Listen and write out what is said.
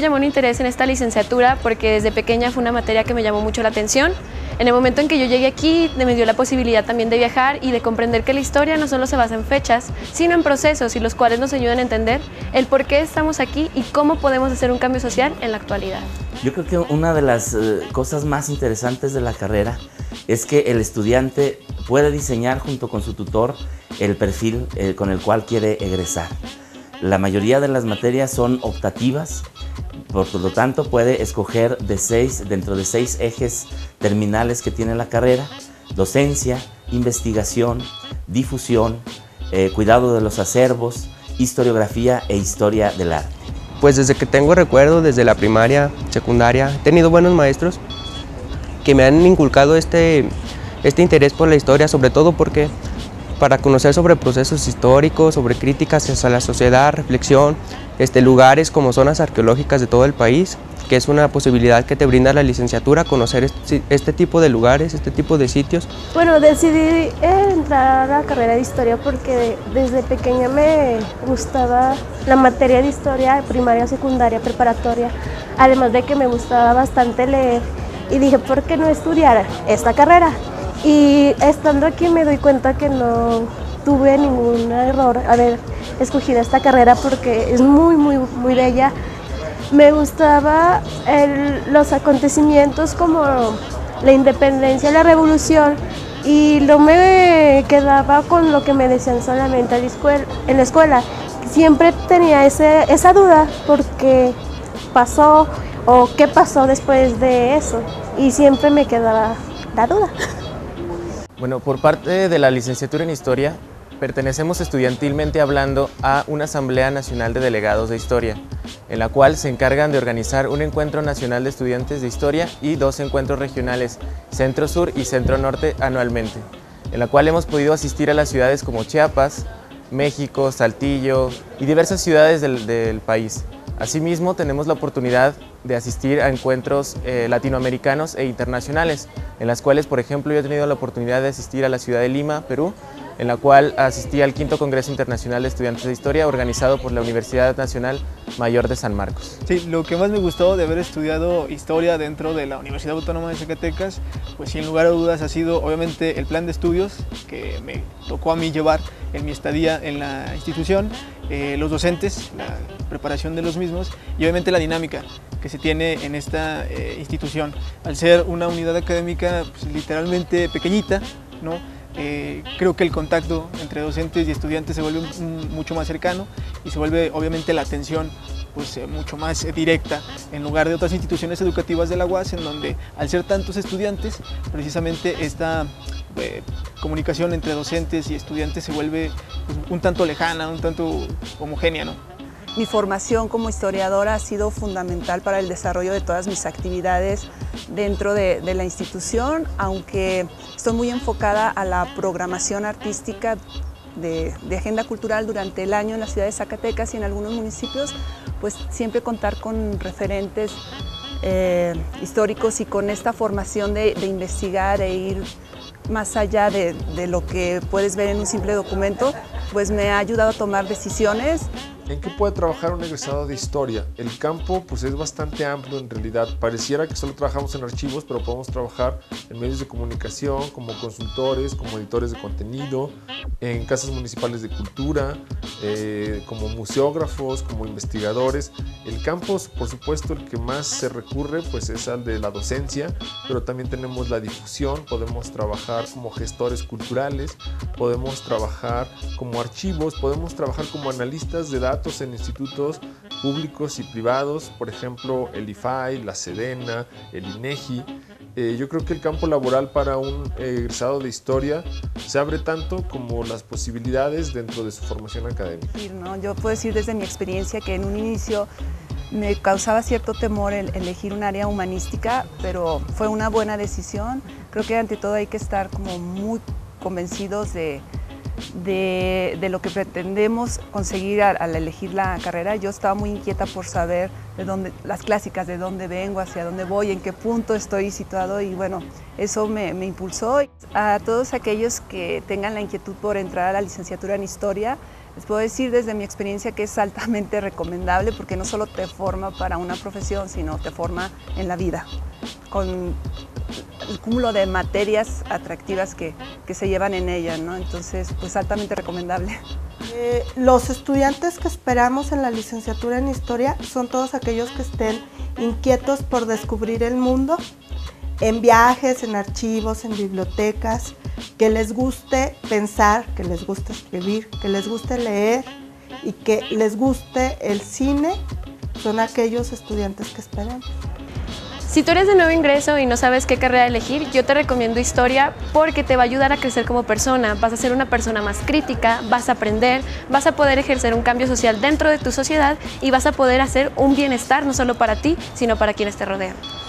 llamó un interés en esta licenciatura porque desde pequeña fue una materia que me llamó mucho la atención. En el momento en que yo llegué aquí me dio la posibilidad también de viajar y de comprender que la historia no solo se basa en fechas, sino en procesos y los cuales nos ayudan a entender el por qué estamos aquí y cómo podemos hacer un cambio social en la actualidad. Yo creo que una de las cosas más interesantes de la carrera es que el estudiante puede diseñar junto con su tutor el perfil con el cual quiere egresar. La mayoría de las materias son optativas, por lo tanto puede escoger dentro de 6 ejes terminales que tiene la carrera: docencia, investigación, difusión, cuidado de los acervos, historiografía e historia del arte. Pues desde que tengo recuerdo, desde la primaria, secundaria, he tenido buenos maestros que me han inculcado este interés por la historia, sobre todo porque para conocer sobre procesos históricos, sobre críticas hacia la sociedad, reflexión, lugares como zonas arqueológicas de todo el país, que es una posibilidad que te brinda la licenciatura, conocer este tipo de lugares, este tipo de sitios. Bueno, decidí entrar a la carrera de historia porque desde pequeña me gustaba la materia de historia, primaria, secundaria, preparatoria, además de que me gustaba bastante leer, y dije, ¿por qué no estudiar esta carrera? Y estando aquí me doy cuenta que no tuve ningún error haber escogido esta carrera porque es muy bella. Me gustaba los acontecimientos como la independencia, la revolución, y no me quedaba con lo que me decían solamente en la escuela. Siempre tenía esa duda porque pasó o qué pasó después de eso, y siempre me quedaba la duda. Bueno, por parte de la licenciatura en Historia, pertenecemos estudiantilmente hablando a una Asamblea Nacional de Delegados de Historia, en la cual se encargan de organizar un encuentro nacional de estudiantes de Historia y 2 encuentros regionales, Centro-Sur y Centro-Norte, anualmente, en la cual hemos podido asistir a las ciudades como Chiapas, México, Saltillo y diversas ciudades del país. Asimismo, tenemos la oportunidad de asistir a encuentros latinoamericanos e internacionales, en las cuales, por ejemplo, yo he tenido la oportunidad de asistir a la ciudad de Lima, Perú, en la cual asistí al 5º Congreso Internacional de Estudiantes de Historia, organizado por la Universidad Nacional Mayor de San Marcos. Sí, lo que más me gustó de haber estudiado Historia dentro de la Universidad Autónoma de Zacatecas, pues sin lugar a dudas ha sido obviamente el plan de estudios que me tocó a mí llevar en mi estadía en la institución, los docentes, la preparación de los mismos y obviamente la dinámica que se tiene en esta institución. Al ser una unidad académica pues, literalmente pequeñita, ¿no? Creo que el contacto entre docentes y estudiantes se vuelve mucho más cercano y se vuelve obviamente la atención pues, mucho más directa en lugar de otras instituciones educativas de la UAS, en donde al ser tantos estudiantes precisamente esta comunicación entre docentes y estudiantes se vuelve pues, un tanto lejana, un tanto homogénea, ¿no? Mi formación como historiadora ha sido fundamental para el desarrollo de todas mis actividades dentro de la institución, aunque estoy muy enfocada a la programación artística de agenda cultural durante el año en la ciudad de Zacatecas y en algunos municipios, pues siempre contar con referentes históricos y con esta formación de investigar e ir más allá de lo que puedes ver en un simple documento, pues me ha ayudado a tomar decisiones. ¿En qué puede trabajar un egresado de Historia? El campo pues, es bastante amplio en realidad. Pareciera que solo trabajamos en archivos, pero podemos trabajar en medios de comunicación, como consultores, como editores de contenido, en casas municipales de cultura, como museógrafos, como investigadores. El campo, por supuesto, el que más se recurre pues, es al de la docencia, pero también tenemos la difusión, podemos trabajar como gestores culturales, podemos trabajar como archivos, podemos trabajar como analistas de datos en institutos públicos y privados, por ejemplo el IFAI, la Sedena, el INEGI. Yo creo que el campo laboral para un egresado de Historia se abre tanto como las posibilidades dentro de su formación académica. Yo puedo decir desde mi experiencia que en un inicio me causaba cierto temor el elegir un área humanística, pero fue una buena decisión. Creo que ante todo hay que estar como muy convencidos de lo que pretendemos conseguir al elegir la carrera. Yo estaba muy inquieta por saber las clásicas, de dónde vengo, hacia dónde voy, en qué punto estoy situado, y bueno, eso me impulsó. A todos aquellos que tengan la inquietud por entrar a la licenciatura en Historia, Les puedo decir desde mi experiencia que es altamente recomendable porque no solo te forma para una profesión, sino te forma en la vida, con el cúmulo de materias atractivas que se llevan en ella, ¿no? Entonces, pues altamente recomendable. Los estudiantes que esperamos en la licenciatura en Historia son todos aquellos que estén inquietos por descubrir el mundo, en viajes, en archivos, en bibliotecas, que les guste pensar, que les guste escribir, que les guste leer y que les guste el cine, son aquellos estudiantes que esperamos. Si tú eres de nuevo ingreso y no sabes qué carrera elegir, yo te recomiendo Historia porque te va a ayudar a crecer como persona, vas a ser una persona más crítica, vas a aprender, vas a poder ejercer un cambio social dentro de tu sociedad y vas a poder hacer un bienestar no solo para ti, sino para quienes te rodean.